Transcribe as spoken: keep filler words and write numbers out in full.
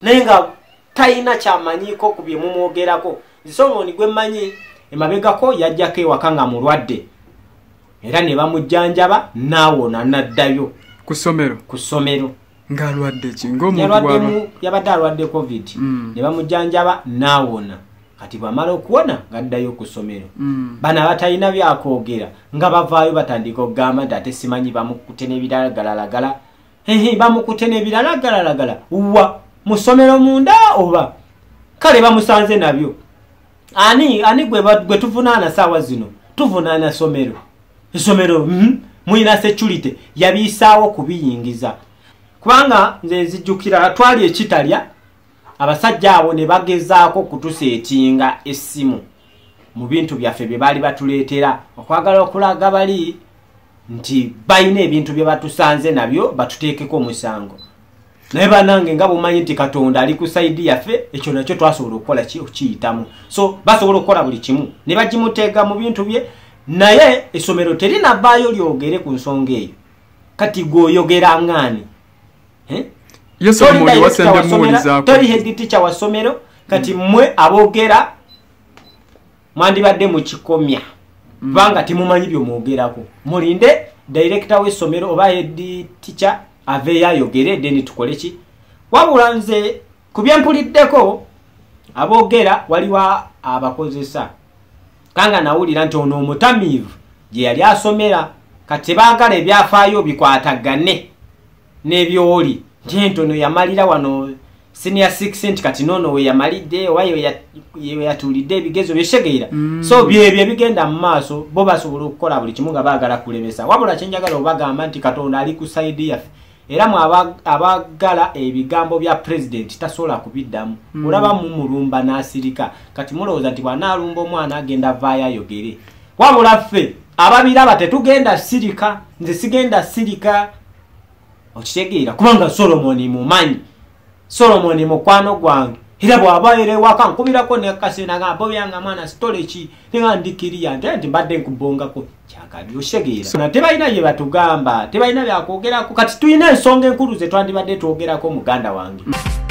nenga taina kyamanyiko ku bye mumwogerako. Solomon gwe manyi emabegako yajjako ewaka nga mulwadde era ne bamujjanjaba naawona naddayo ku ssomero ku ssomero ng'alwadde ki ng'omuntu yabadde alwadde covid mm. ne bamujjanjaba naawona kati bwamala okuwona ng'addayo ku ssomero mm. bano abatalina byakwogera nga bavaayo batandika okugamba nti ate simanyi bamukute n'ebiragalalagala hehe bamukute n'ebiragalalagala wa mu ssomero munda oba kale bamusanze nabyo ani ani gwe gwe tuvunaana saawa zino tuvunaana ssomero essomero mm, muyina security yabiisaawo kubiyingiza kubanga nze nzijjukira twali ekitalya abasajja abo ne bagezaako kutuseetinga essimu mu bintu byaffe bye baali batuleetera okwagala okulaga bali nti bayina ebintu bye batusanze nabyo batuteekeko omusango naye banange nga bumanyi nti Katonda ali ku saidi yaffe ekyo nakyo twasobola okukola kiyitamu so basobola okukola buli kimu ne bagimuteega mu bintu bye naye essomero terinavaayo lyogere ku nsonga eyo kati gwoyogera ng'ani eh? Yesu omuli wasende muulizaako toli head teacher wa ssomero kati mm. mwe aboogera mwandibadde mu kikomya kubanga mm. timumanyi byomwogerako mulinde director w'essomero oba head teacher aveeyo ayogere deni tukole ki wabula nze ku byempuliddeko aboogera waliwo abakozesa kanga nawulira nti ono omutamiivu gye yali asomera kati baagala ebyafaayo bikwatagane n'ebyoli nti entono yamalira wano senior six nti kati nono we yamalidde oba ye yatuulidde ebigezo byeshegeera mm. so byebyo ebigenda mu maaso bo basobola okukola buli kimu nga baagala kulemesa wabula kyenjagala obagamba nti Katonda ali ku saidi yaffe era mu abagala ebigambo bya president tasobola kubiddamu mm. olaba mu mulumba n'asirika kati mulowooza nti bw'anaalumba omwana agenda avaayo ayogere wabula ffe ababiraba tetugenda sirika nze sigenda sirika okitegeera kubanga Solomon mumanyi Solomon mukwano gwange era bw'abaire ewaka nkubirako nekasina nga bo byanga mwana stole ki nga ndikiriya nti nti mbadde nkubongako kyakali okitegeera tebalina bye batugamba tebalina byakwogerako kati tuyina ensonga enkulu ze twandibadde twogerako muganda wange.